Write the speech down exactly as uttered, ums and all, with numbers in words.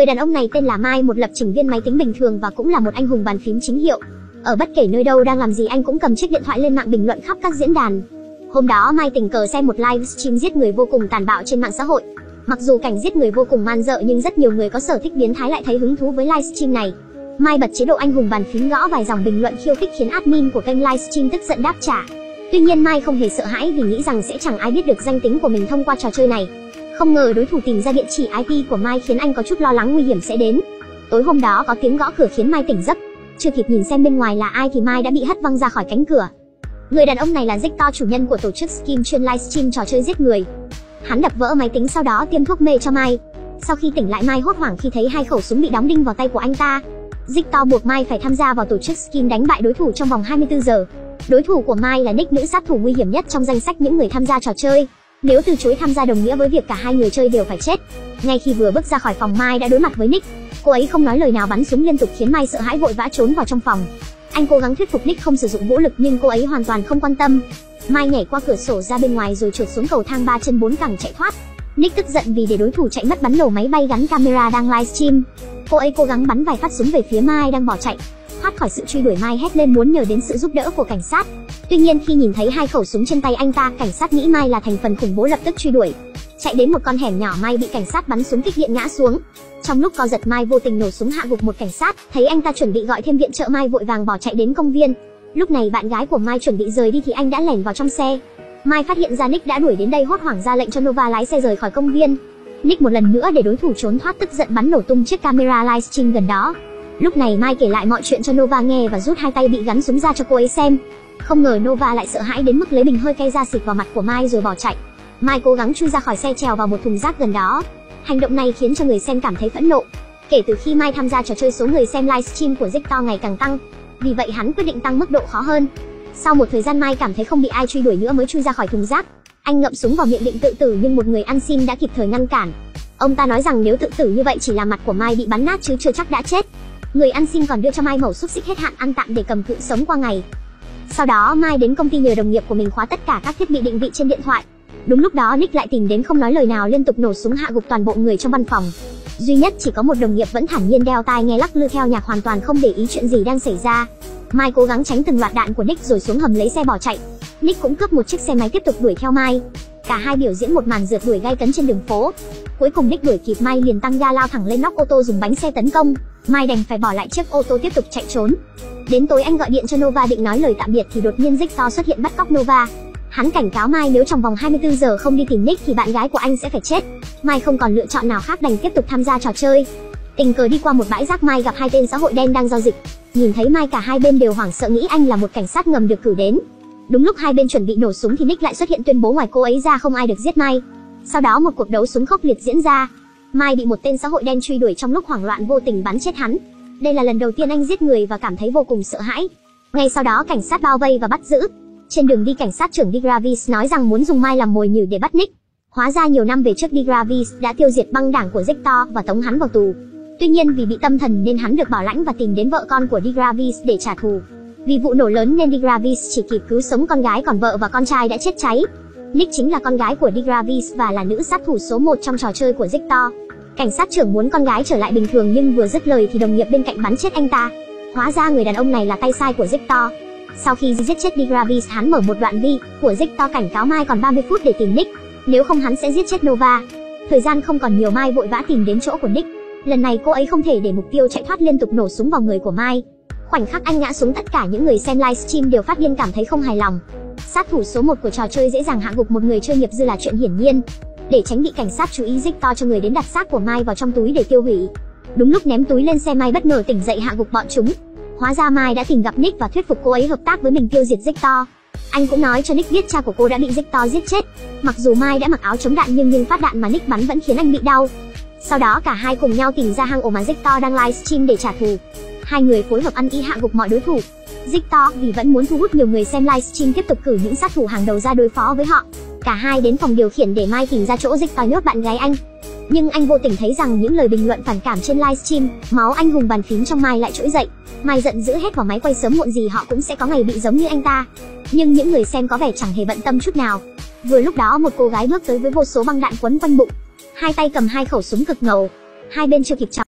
Người đàn ông này tên là Mike, một lập trình viên máy tính bình thường và cũng là một anh hùng bàn phím chính hiệu. Ở bất kể nơi đâu đang làm gì anh cũng cầm chiếc điện thoại lên mạng bình luận khắp các diễn đàn. Hôm đó Mike tình cờ xem một livestream giết người vô cùng tàn bạo trên mạng xã hội. Mặc dù cảnh giết người vô cùng man dợ nhưng rất nhiều người có sở thích biến thái lại thấy hứng thú với livestream này. Mike bật chế độ anh hùng bàn phím, gõ vài dòng bình luận khiêu khích khiến admin của kênh livestream tức giận đáp trả. Tuy nhiên Mike không hề sợ hãi vì nghĩ rằng sẽ chẳng ai biết được danh tính của mình thông qua trò chơi này. Không ngờ đối thủ tìm ra địa chỉ i pê của Mike khiến anh có chút lo lắng nguy hiểm sẽ đến. Tối hôm đó có tiếng gõ cửa khiến Mike tỉnh giấc. Chưa kịp nhìn xem bên ngoài là ai thì Mike đã bị hất văng ra khỏi cánh cửa. Người đàn ông này là Victor, chủ nhân của tổ chức Skim chuyên livestream trò chơi giết người. Hắn đập vỡ máy tính sau đó tiêm thuốc mê cho Mike. Sau khi tỉnh lại, Mike hốt hoảng khi thấy hai khẩu súng bị đóng đinh vào tay của anh ta. Victor buộc Mike phải tham gia vào tổ chức Skim đánh bại đối thủ trong vòng hai mươi tư giờ. Đối thủ của Mike là Nick, nữ sát thủ nguy hiểm nhất trong danh sách những người tham gia trò chơi. Nếu từ chối tham gia đồng nghĩa với việc cả hai người chơi đều phải chết. Ngay khi vừa bước ra khỏi phòng, Mike đã đối mặt với Nick. Cô ấy không nói lời nào, bắn súng liên tục khiến Mike sợ hãi vội vã trốn vào trong phòng. Anh cố gắng thuyết phục Nick không sử dụng vũ lực nhưng cô ấy hoàn toàn không quan tâm. Mike nhảy qua cửa sổ ra bên ngoài rồi trượt xuống cầu thang ba chân bốn cẳng chạy thoát. Nick tức giận vì để đối thủ chạy mất bắn nổ máy bay gắn camera đang livestream. Cô ấy cố gắng bắn vài phát súng về phía Mike đang bỏ chạy. Thoát khỏi sự truy đuổi, Mike hét lên muốn nhờ đến sự giúp đỡ của cảnh sát. Tuy nhiên khi nhìn thấy hai khẩu súng trên tay anh ta, cảnh sát nghĩ Mike là thành phần khủng bố lập tức truy đuổi. Chạy đến một con hẻm nhỏ, Mike bị cảnh sát bắn súng kích điện ngã xuống. Trong lúc co giật, Mike vô tình nổ súng hạ gục một cảnh sát. Thấy anh ta chuẩn bị gọi thêm viện trợ, Mike vội vàng bỏ chạy đến công viên. Lúc này bạn gái của Mike chuẩn bị rời đi thì anh đã lẻn vào trong xe. Mike phát hiện ra Nick đã đuổi đến đây, hốt hoảng ra lệnh cho Nova lái xe rời khỏi công viên. Nick một lần nữa để đối thủ trốn thoát, tức giận bắn nổ tung chiếc camera livestream gần đó. Lúc này Mike kể lại mọi chuyện cho Nova nghe và rút hai tay bị gắn súng ra cho cô ấy xem. Không ngờ Nova lại sợ hãi đến mức lấy bình hơi cay ra xịt vào mặt của Mike rồi bỏ chạy. Mike cố gắng chui ra khỏi xe, trèo vào một thùng rác gần đó. Hành động này khiến cho người xem cảm thấy phẫn nộ. Kể từ khi Mike tham gia trò chơi, số người xem livestream của Victor ngày càng tăng. Vì vậy hắn quyết định tăng mức độ khó hơn. Sau một thời gian, Mike cảm thấy không bị ai truy đuổi nữa mới chui ra khỏi thùng rác. Anh ngậm súng vào miệng định tự tử nhưng một người ăn xin đã kịp thời ngăn cản. Ông ta nói rằng nếu tự tử như vậy chỉ là mặt của Mike bị bắn nát chứ chưa chắc đã chết. Người ăn xin còn đưa cho Mike mẩu xúc xích hết hạn ăn tạm để cầm cự sống qua ngày. Sau đó Mike đến công ty nhờ đồng nghiệp của mình khóa tất cả các thiết bị định vị trên điện thoại. Đúng lúc đó Nick lại tìm đến, không nói lời nào liên tục nổ súng hạ gục toàn bộ người trong văn phòng. Duy nhất chỉ có một đồng nghiệp vẫn thản nhiên đeo tai nghe lắc lư theo nhạc, hoàn toàn không để ý chuyện gì đang xảy ra. Mike cố gắng tránh từng loạt đạn của Nick rồi xuống hầm lấy xe bỏ chạy. Nick cũng cướp một chiếc xe máy tiếp tục đuổi theo Mike. Cả hai biểu diễn một màn rượt đuổi gay cấn trên đường phố. Cuối cùng Nick đuổi kịp Mike liền tăng ga lao thẳng lên nóc ô tô dùng bánh xe tấn công. Mike đành phải bỏ lại chiếc ô tô tiếp tục chạy trốn. Đến tối anh gọi điện cho Nova định nói lời tạm biệt thì đột nhiên Victor xuất hiện bắt cóc Nova. Hắn cảnh cáo Mike nếu trong vòng hai mươi tư giờ không đi tìm Nick thì bạn gái của anh sẽ phải chết. Mike không còn lựa chọn nào khác đành tiếp tục tham gia trò chơi. Tình cờ đi qua một bãi rác, Mike gặp hai tên xã hội đen đang giao dịch. Nhìn thấy Mike, cả hai bên đều hoảng sợ nghĩ anh là một cảnh sát ngầm được cử đến. Đúng lúc hai bên chuẩn bị nổ súng thì Nick lại xuất hiện tuyên bố ngoài cô ấy ra không ai được giết Mike. Sau đó một cuộc đấu súng khốc liệt diễn ra. Mike bị một tên xã hội đen truy đuổi, trong lúc hoảng loạn vô tình bắn chết hắn. Đây là lần đầu tiên anh giết người và cảm thấy vô cùng sợ hãi. Ngay sau đó cảnh sát bao vây và bắt giữ. Trên đường đi, cảnh sát trưởng DeGravis nói rằng muốn dùng Mike làm mồi nhử để bắt Nick. Hóa ra nhiều năm về trước DeGravis đã tiêu diệt băng đảng của Victor và tống hắn vào tù. Tuy nhiên vì bị tâm thần nên hắn được bảo lãnh và tìm đến vợ con của DeGravis để trả thù. Vì vụ nổ lớn nên DeGravis chỉ kịp cứu sống con gái, còn vợ và con trai đã chết cháy. Nick chính là con gái của DeGravis và là nữ sát thủ số một trong trò chơi của Victor. Cảnh sát trưởng muốn con gái trở lại bình thường nhưng vừa dứt lời thì đồng nghiệp bên cạnh bắn chết anh ta. Hóa ra người đàn ông này là tay sai của Victor. Sau khi giết chết DeGravis, hắn mở một đoạn vi của Victor cảnh cáo Mike còn ba mươi phút để tìm Nick, nếu không hắn sẽ giết chết Nova. Thời gian không còn nhiều, Mike vội vã tìm đến chỗ của Nick. Lần này cô ấy không thể để mục tiêu chạy thoát, liên tục nổ súng vào người của Mike. Khoảnh khắc anh ngã xuống, tất cả những người xem livestream đều phát điên, cảm thấy không hài lòng. Sát thủ số một của trò chơi dễ dàng hạ gục một người chơi nghiệp dư là chuyện hiển nhiên. Để tránh bị cảnh sát chú ý, Victor cho người đến đặt xác của Mike vào trong túi để tiêu hủy. Đúng lúc ném túi lên xe, Mike bất ngờ tỉnh dậy hạ gục bọn chúng. Hóa ra Mike đã tìm gặp Nick và thuyết phục cô ấy hợp tác với mình tiêu diệt Victor. Anh cũng nói cho Nick biết cha của cô đã bị Victor giết chết. Mặc dù Mike đã mặc áo chống đạn nhưng những phát đạn mà Nick bắn vẫn khiến anh bị đau. Sau đó cả hai cùng nhau tìm ra hang ổ mà Victor đang livestream để trả thù. Hai người phối hợp ăn ý hạ gục mọi đối thủ. Victor vì vẫn muốn thu hút nhiều người xem livestream tiếp tục cử những sát thủ hàng đầu ra đối phó với họ. Cả hai đến phòng điều khiển để Mike tìm ra chỗ Victor nhốt bạn gái anh. Nhưng anh vô tình thấy rằng những lời bình luận phản cảm trên livestream, máu anh hùng bàn phím trong Mike lại trỗi dậy. Mike giận dữ hét vào máy quay, sớm muộn gì họ cũng sẽ có ngày bị giống như anh ta. Nhưng những người xem có vẻ chẳng hề bận tâm chút nào. Vừa lúc đó một cô gái bước tới với vô số băng đạn quấn quanh bụng, hai tay cầm hai khẩu súng cực ngầu. Hai bên chưa kịp chọc